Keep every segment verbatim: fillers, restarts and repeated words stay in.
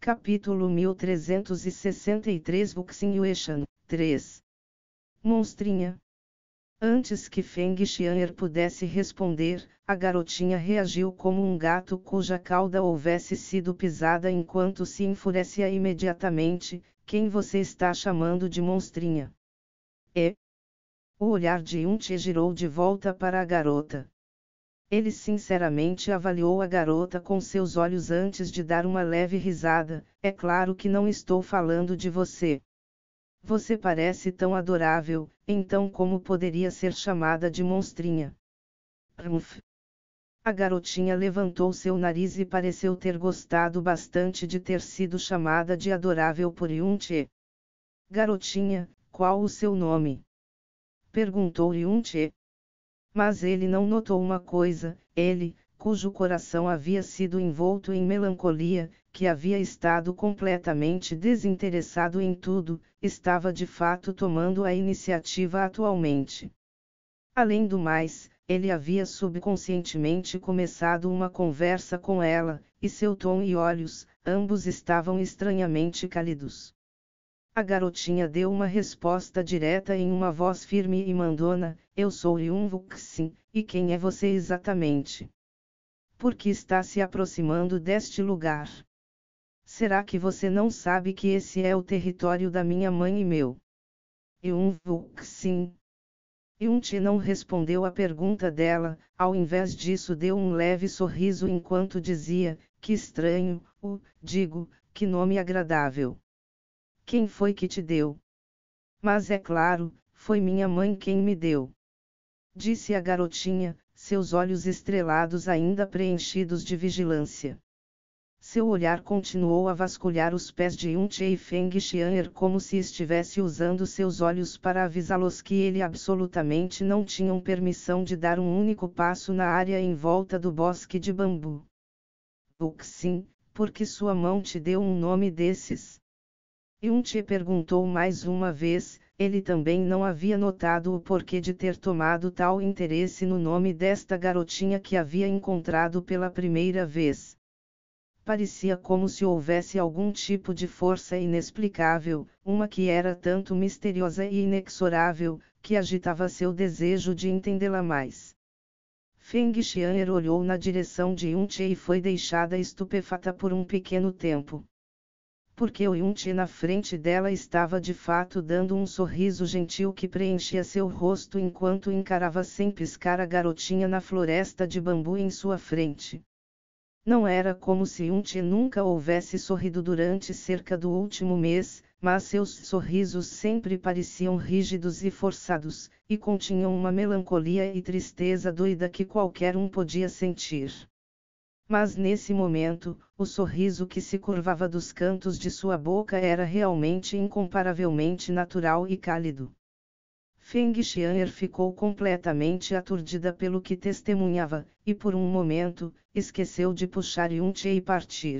Capítulo mil trezentos e sessenta e três Vuxinhuation, três. Monstrinha. Antes que Feng Xian'er pudesse responder, a garotinha reagiu como um gato cuja cauda houvesse sido pisada enquanto se enfurecia imediatamente. Quem você está chamando de monstrinha? É? O olhar de Yunche girou de volta para a garota. Ele sinceramente avaliou a garota com seus olhos antes de dar uma leve risada. É claro que não estou falando de você. Você parece tão adorável, então como poderia ser chamada de monstrinha? Rumpf. A garotinha levantou seu nariz e pareceu ter gostado bastante de ter sido chamada de adorável por Yunche. Garotinha, qual o seu nome? Perguntou Yunche. Mas ele não notou uma coisa: ele, cujo coração havia sido envolto em melancolia, que havia estado completamente desinteressado em tudo, estava de fato tomando a iniciativa atualmente. Além do mais, ele havia subconscientemente começado uma conversa com ela, e seu tom e olhos, ambos estavam estranhamente cálidos. A garotinha deu uma resposta direta em uma voz firme e mandona: eu sou Yun Vuxin, e quem é você exatamente? Por que está se aproximando deste lugar? Será que você não sabe que esse é o território da minha mãe e meu? Yun Vuxin. Yunche não respondeu à pergunta dela, ao invés disso deu um leve sorriso enquanto dizia: que estranho, o, digo, que nome agradável. Quem foi que te deu? Mas é claro, foi minha mãe quem me deu. Disse a garotinha, seus olhos estrelados ainda preenchidos de vigilância. Seu olhar continuou a vasculhar os pés de Yunche e Feng Xian'er como se estivesse usando seus olhos para avisá-los que ele absolutamente não tinham permissão de dar um único passo na área em volta do bosque de bambu. Vuxin, por que sua mão te deu um nome desses? Yunche perguntou mais uma vez. Ele também não havia notado o porquê de ter tomado tal interesse no nome desta garotinha que havia encontrado pela primeira vez. Parecia como se houvesse algum tipo de força inexplicável, uma que era tanto misteriosa e inexorável, que agitava seu desejo de entendê-la mais. Feng Xian'er olhou na direção de Yunche e foi deixada estupefata por um pequeno tempo. Porque o Yunche na frente dela estava de fato dando um sorriso gentil que preenchia seu rosto enquanto encarava sem piscar a garotinha na floresta de bambu em sua frente. Não era como se Yunche nunca houvesse sorrido durante cerca do último mês, mas seus sorrisos sempre pareciam rígidos e forçados, e continham uma melancolia e tristeza doida que qualquer um podia sentir. Mas nesse momento, o sorriso que se curvava dos cantos de sua boca era realmente incomparavelmente natural e cálido. Feng Xian'er ficou completamente aturdida pelo que testemunhava, e por um momento, esqueceu de puxar Yunche e partir.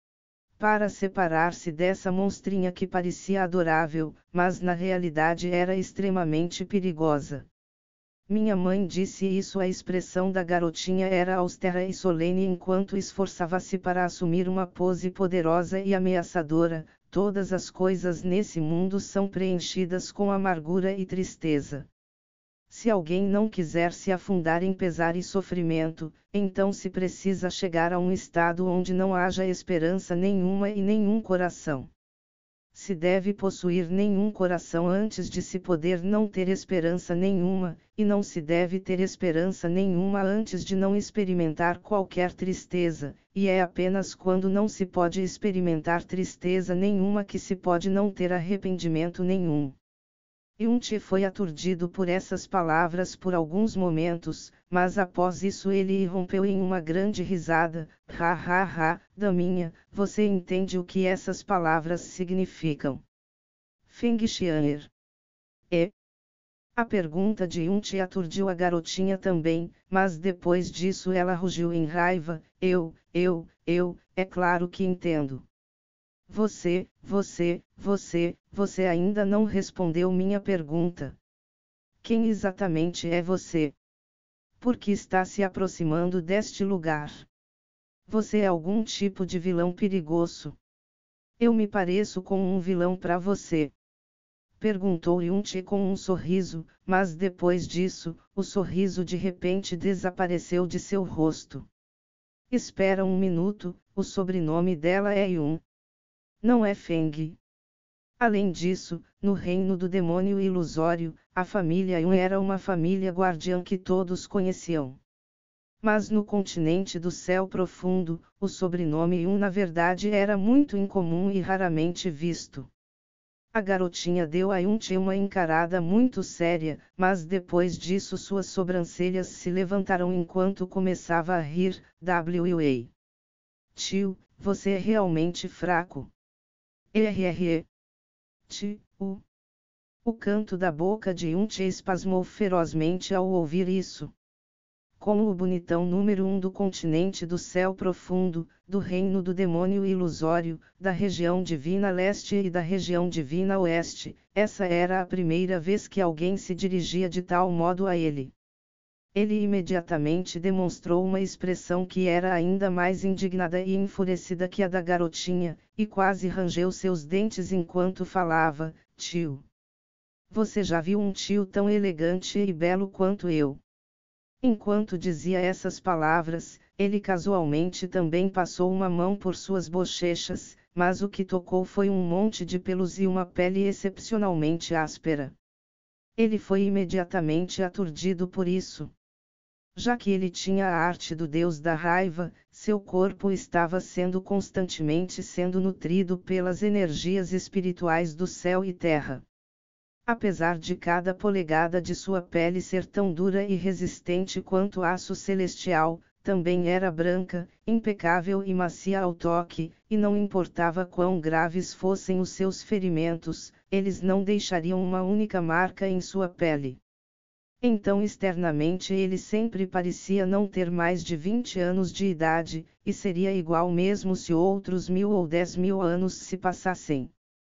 Para separar-se dessa monstrinha que parecia adorável, mas na realidade era extremamente perigosa. Minha mãe disse isso. A expressão da garotinha era austera e solene enquanto esforçava-se para assumir uma pose poderosa e ameaçadora. Todas as coisas nesse mundo são preenchidas com amargura e tristeza. Se alguém não quiser se afundar em pesar e sofrimento, então se precisa chegar a um estado onde não haja esperança nenhuma e nenhum coração. Se deve possuir nenhum coração antes de se poder não ter esperança nenhuma, e não se deve ter esperança nenhuma antes de não experimentar qualquer tristeza, e é apenas quando não se pode experimentar tristeza nenhuma que se pode não ter arrependimento nenhum. Yunche foi aturdido por essas palavras por alguns momentos, mas após isso ele irrompeu em uma grande risada. Ha ha ha, daminha, você entende o que essas palavras significam? Feng Xian'er. É? A pergunta de Yunche aturdiu a garotinha também, mas depois disso ela rugiu em raiva. Eu, eu, eu, é claro que entendo. Você, você, você, você ainda não respondeu minha pergunta. Quem exatamente é você? Por que está se aproximando deste lugar? Você é algum tipo de vilão perigoso? Eu me pareço com um vilão para você? Perguntou Yun-che com um sorriso, mas depois disso, o sorriso de repente desapareceu de seu rosto. Espera um minuto, o sobrenome dela é Yun. Não é Feng. Além disso, no reino do demônio ilusório, a família Yun era uma família guardiã que todos conheciam. Mas no continente do céu profundo, o sobrenome Yun na verdade era muito incomum e raramente visto. A garotinha deu a Yun-che uma encarada muito séria, mas depois disso suas sobrancelhas se levantaram enquanto começava a rir. W. Tio, você é realmente fraco. Rr. Tio. O canto da boca de Yun-che espasmou ferozmente ao ouvir isso. Como o bonitão número um do continente do céu profundo, do reino do demônio ilusório, da região divina leste e da região divina oeste, essa era a primeira vez que alguém se dirigia de tal modo a ele. Ele imediatamente demonstrou uma expressão que era ainda mais indignada e enfurecida que a da garotinha, e quase rangeu seus dentes enquanto falava: tio. Você já viu um tio tão elegante e belo quanto eu? Enquanto dizia essas palavras, ele casualmente também passou uma mão por suas bochechas, mas o que tocou foi um monte de pelos e uma pele excepcionalmente áspera. Ele foi imediatamente aturdido por isso. Já que ele tinha a arte do deus da raiva, seu corpo estava sendo constantemente sendo nutrido pelas energias espirituais do céu e terra. Apesar de cada polegada de sua pele ser tão dura e resistente quanto aço celestial, também era branca, impecável e macia ao toque, e não importava quão graves fossem os seus ferimentos, eles não deixariam uma única marca em sua pele. Então externamente ele sempre parecia não ter mais de vinte anos de idade, e seria igual mesmo se outros mil ou dez mil anos se passassem.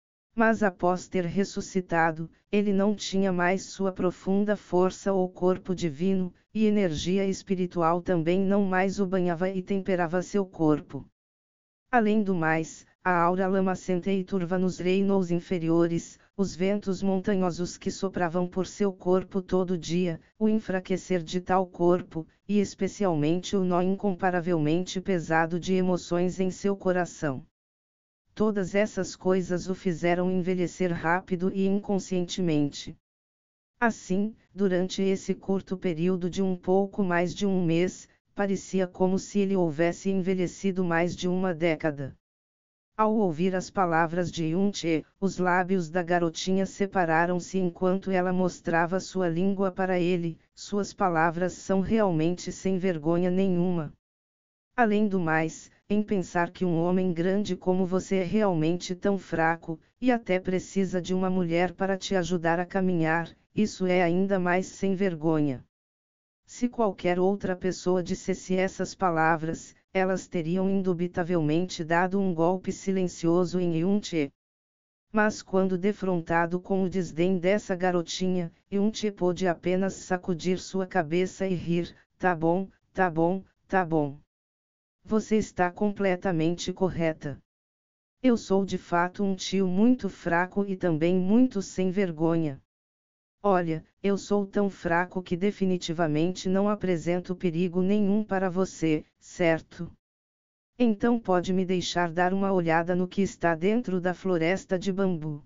Mas após ter ressuscitado, ele não tinha mais sua profunda força ou corpo divino, e energia espiritual também não mais o banhava e temperava seu corpo. Além do mais, a aura lamacenta e turva nos reinos inferiores, os ventos montanhosos que sopravam por seu corpo todo dia, o enfraquecer de tal corpo, e especialmente o nó incomparavelmente pesado de emoções em seu coração. Todas essas coisas o fizeram envelhecer rápido e inconscientemente. Assim, durante esse curto período de um pouco mais de um mês, parecia como se ele houvesse envelhecido mais de uma década. Ao ouvir as palavras de Yun-che, os lábios da garotinha separaram-se enquanto ela mostrava sua língua para ele. Suas palavras são realmente sem vergonha nenhuma. Além do mais, em pensar que um homem grande como você é realmente tão fraco, e até precisa de uma mulher para te ajudar a caminhar, isso é ainda mais sem vergonha. Se qualquer outra pessoa dissesse essas palavras, elas teriam indubitavelmente dado um golpe silencioso em Yun-che. Mas quando defrontado com o desdém dessa garotinha, Yun-che pôde apenas sacudir sua cabeça e rir. Tá bom, tá bom, tá bom. Você está completamente correta. Eu sou de fato um tio muito fraco e também muito sem vergonha. Olha, eu sou tão fraco que definitivamente não apresento perigo nenhum para você, certo? Então pode me deixar dar uma olhada no que está dentro da floresta de bambu.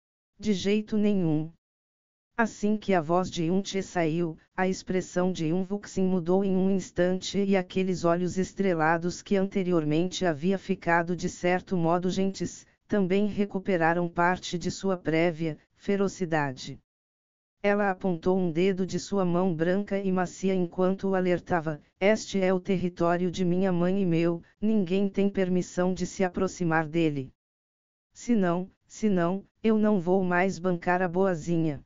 De jeito nenhum. Assim que a voz de Yun-che saiu, a expressão de Yun-vuxin mudou em um instante e aqueles olhos estrelados que anteriormente havia ficado de certo modo gentes, também recuperaram parte de sua prévia ferocidade. Ela apontou um dedo de sua mão branca e macia enquanto o alertava: este é o território de minha mãe e meu, ninguém tem permissão de se aproximar dele. Se não, se não, eu não vou mais bancar a boazinha.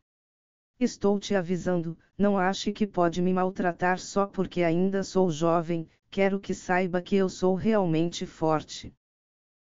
Estou te avisando, não ache que pode me maltratar só porque ainda sou jovem, quero que saiba que eu sou realmente forte.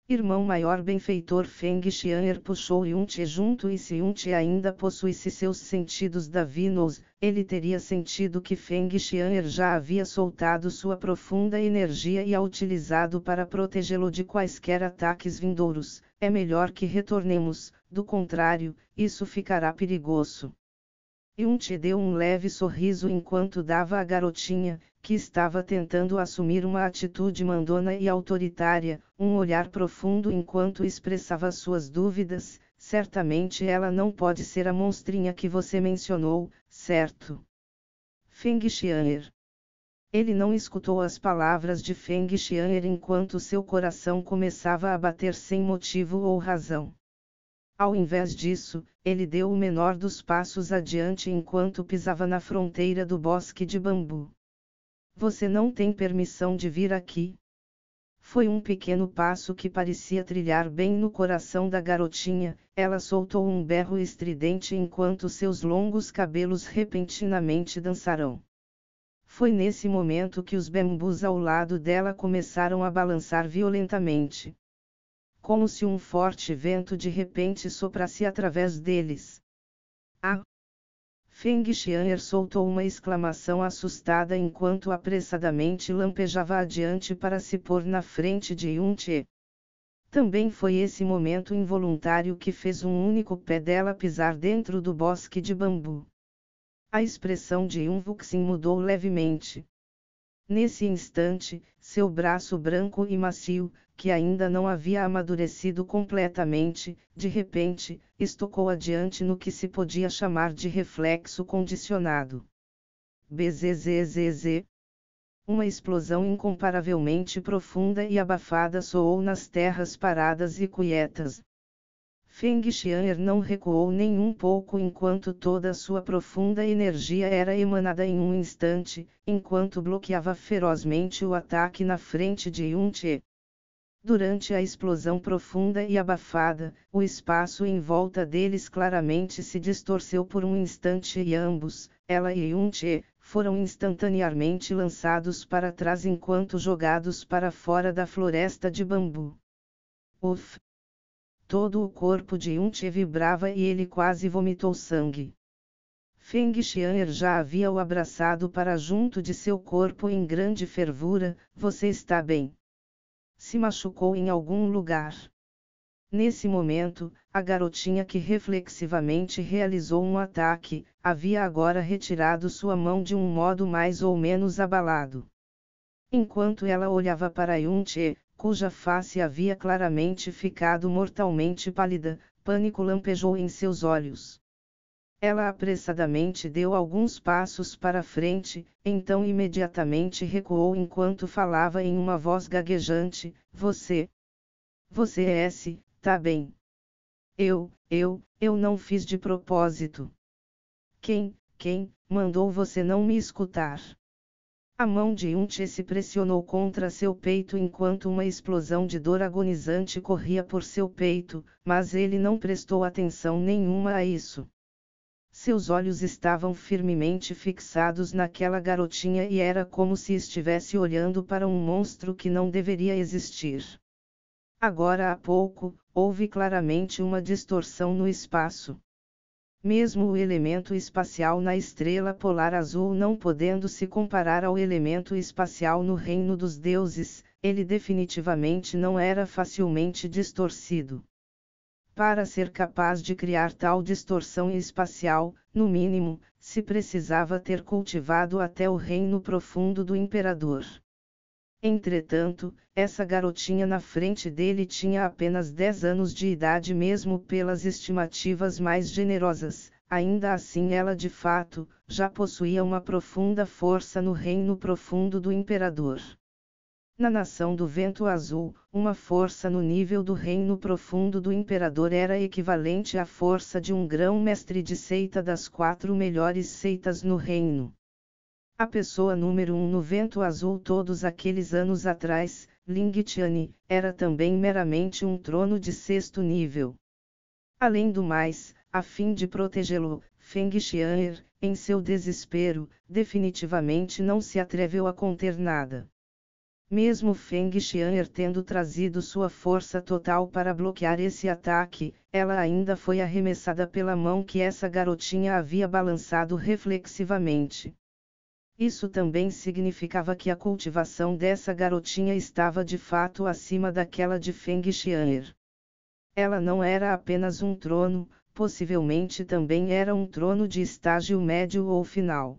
Irmão maior benfeitor Feng Xian'er puxou Yunche junto e se Yunche ainda possuísse seus sentidos divinos, ele teria sentido que Feng Xian'er já havia soltado sua profunda energia e a utilizado para protegê-lo de quaisquer ataques vindouros. É melhor que retornemos, do contrário, isso ficará perigoso. Yunche deu um leve sorriso enquanto dava à garotinha, que estava tentando assumir uma atitude mandona e autoritária, um olhar profundo enquanto expressava suas dúvidas. Certamente ela não pode ser a monstrinha que você mencionou, certo? Feng Xian'er. Ele não escutou as palavras de Feng Xian'er enquanto seu coração começava a bater sem motivo ou razão. Ao invés disso, ele deu o menor dos passos adiante enquanto pisava na fronteira do bosque de bambu. Você não tem permissão de vir aqui. Foi um pequeno passo que parecia trilhar bem no coração da garotinha. Ela soltou um berro estridente enquanto seus longos cabelos repentinamente dançaram. Foi nesse momento que os bambus ao lado dela começaram a balançar violentamente. Como se um forte vento de repente soprasse através deles. Ah! Feng Xian'er soltou uma exclamação assustada enquanto apressadamente lampejava adiante para se pôr na frente de Yunche. Também foi esse momento involuntário que fez um único pé dela pisar dentro do bosque de bambu. A expressão de Yun Vuxin mudou levemente. Nesse instante, seu braço branco e macio, que ainda não havia amadurecido completamente, de repente, estocou adiante no que se podia chamar de reflexo condicionado. Bzzz. Uma explosão incomparavelmente profunda e abafada soou nas terras paradas e quietas. Feng Xian'er não recuou nem um pouco enquanto toda sua profunda energia era emanada em um instante, enquanto bloqueava ferozmente o ataque na frente de Yunche. Durante a explosão profunda e abafada, o espaço em volta deles claramente se distorceu por um instante e ambos, ela e Yunche, foram instantaneamente lançados para trás enquanto jogados para fora da floresta de bambu. Uf! Todo o corpo de Yunche vibrava e ele quase vomitou sangue. Feng Xian'er já havia o abraçado para junto de seu corpo em grande fervura. Você está bem? Se machucou em algum lugar? Nesse momento, a garotinha que reflexivamente realizou um ataque, havia agora retirado sua mão de um modo mais ou menos abalado. Enquanto ela olhava para Yunche, cuja face havia claramente ficado mortalmente pálida, pânico lampejou em seus olhos. Ela apressadamente deu alguns passos para frente, então imediatamente recuou enquanto falava em uma voz gaguejante: Você. Você é esse, tá bem. Eu, eu, eu não fiz de propósito. Quem, quem, mandou você não me escutar? A mão de Yunche se pressionou contra seu peito enquanto uma explosão de dor agonizante corria por seu peito, mas ele não prestou atenção nenhuma a isso. Seus olhos estavam firmemente fixados naquela garotinha e era como se estivesse olhando para um monstro que não deveria existir. Agora há pouco, houve claramente uma distorção no espaço. Mesmo o elemento espacial na estrela polar azul não podendo se comparar ao elemento espacial no reino dos deuses, ele definitivamente não era facilmente distorcido. Para ser capaz de criar tal distorção espacial, no mínimo, se precisava ter cultivado até o reino profundo do imperador. Entretanto, essa garotinha na frente dele tinha apenas dez anos de idade mesmo pelas estimativas mais generosas. Ainda assim ela de fato, já possuía uma profunda força no reino profundo do imperador. Na nação do vento azul, uma força no nível do reino profundo do imperador era equivalente à força de um grão-mestre de seita das quatro melhores seitas no reino. A pessoa número um no vento azul todos aqueles anos atrás, Ling Tianyi, era também meramente um trono de sexto nível. Além do mais, a fim de protegê-lo, Feng Xian'er, em seu desespero, definitivamente não se atreveu a conter nada. Mesmo Feng Xian'er tendo trazido sua força total para bloquear esse ataque, ela ainda foi arremessada pela mão que essa garotinha havia balançado reflexivamente. Isso também significava que a cultivação dessa garotinha estava de fato acima daquela de Feng Xian'er. Ela não era apenas um trono, possivelmente também era um trono de estágio médio ou final.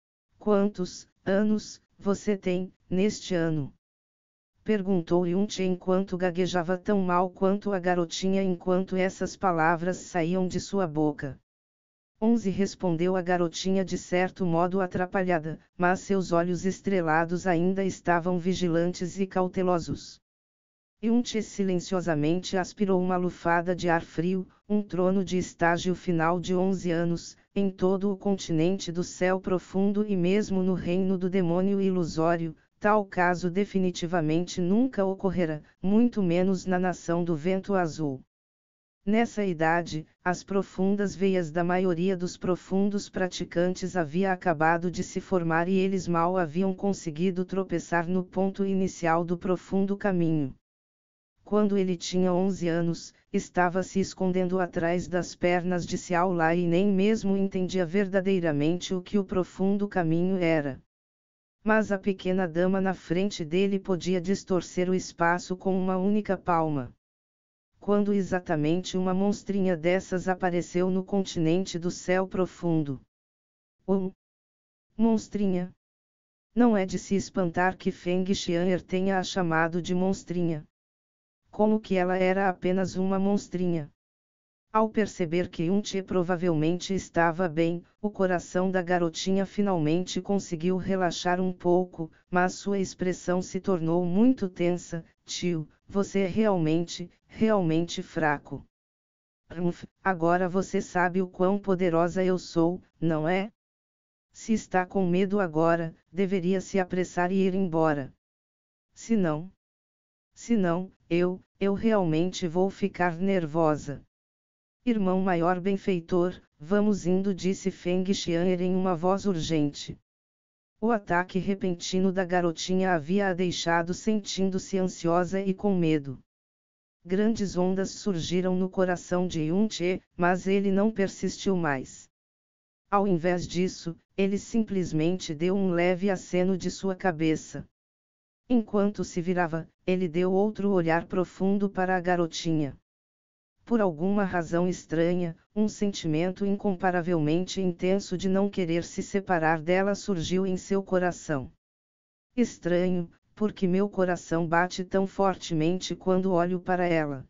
Quantos anos você tem, neste ano? Perguntou Yunche enquanto gaguejava tão mal quanto a garotinha enquanto essas palavras saíam de sua boca. Onze respondeu a garotinha de certo modo atrapalhada, mas seus olhos estrelados ainda estavam vigilantes e cautelosos. Yunche silenciosamente aspirou uma lufada de ar frio. Um trono de estágio final de onze anos, em todo o continente do céu profundo e mesmo no reino do demônio ilusório, tal caso definitivamente nunca ocorrerá, muito menos na nação do vento azul. Nessa idade, as profundas veias da maioria dos profundos praticantes havia acabado de se formar e eles mal haviam conseguido tropeçar no ponto inicial do profundo caminho. Quando ele tinha onze anos, estava se escondendo atrás das pernas de Xiao Lai e nem mesmo entendia verdadeiramente o que o profundo caminho era. Mas a pequena dama na frente dele podia distorcer o espaço com uma única palma. Quando exatamente uma monstrinha dessas apareceu no continente do céu profundo? Um monstrinha. Não é de se espantar que Feng Xian'er tenha a chamado de monstrinha. Como que ela era apenas uma monstrinha? Ao perceber que Yunche provavelmente estava bem, o coração da garotinha finalmente conseguiu relaxar um pouco, mas sua expressão se tornou muito tensa. Tio, você é realmente, realmente fraco. Rumph, agora você sabe o quão poderosa eu sou, não é? Se está com medo agora, deveria se apressar e ir embora. Se não... Se não, eu, eu realmente vou ficar nervosa. Irmão maior benfeitor, vamos indo, disse Feng Xian'er em uma voz urgente. O ataque repentino da garotinha havia a deixado sentindo-se ansiosa e com medo. Grandes ondas surgiram no coração de Yunche, mas ele não persistiu mais. Ao invés disso, ele simplesmente deu um leve aceno de sua cabeça. Enquanto se virava, ele deu outro olhar profundo para a garotinha. Por alguma razão estranha, um sentimento incomparavelmente intenso de não querer se separar dela surgiu em seu coração. Estranho, porque meu coração bate tão fortemente quando olho para ela.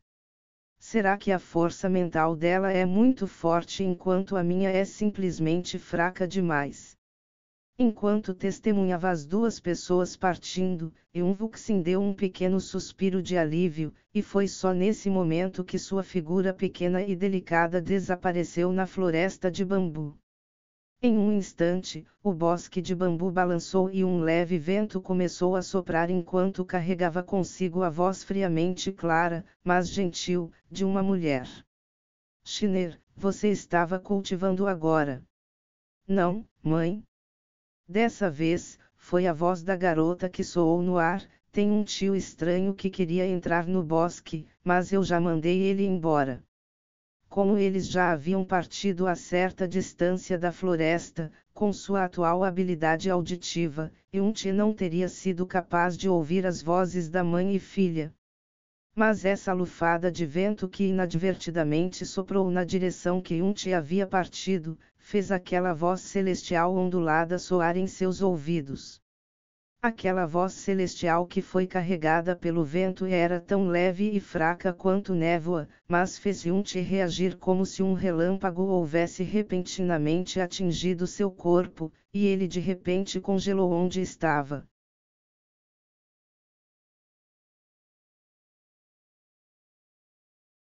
Será que a força mental dela é muito forte enquanto a minha é simplesmente fraca demais? Enquanto testemunhava as duas pessoas partindo, Yunvuxin deu um pequeno suspiro de alívio, e foi só nesse momento que sua figura pequena e delicada desapareceu na floresta de bambu. Em um instante, o bosque de bambu balançou e um leve vento começou a soprar enquanto carregava consigo a voz friamente clara, mas gentil, de uma mulher. Shiner, você estava cultivando agora? Não, mãe. Dessa vez, foi a voz da garota que soou no ar. Tem um tio estranho que queria entrar no bosque, mas eu já mandei ele embora. Como eles já haviam partido a certa distância da floresta, com sua atual habilidade auditiva, Yunche não teria sido capaz de ouvir as vozes da mãe e filha. Mas essa lufada de vento que inadvertidamente soprou na direção que Yunche havia partido, fez aquela voz celestial ondulada soar em seus ouvidos. Aquela voz celestial que foi carregada pelo vento era tão leve e fraca quanto névoa, mas fez Yunche reagir como se um relâmpago houvesse repentinamente atingido seu corpo, e ele de repente congelou onde estava.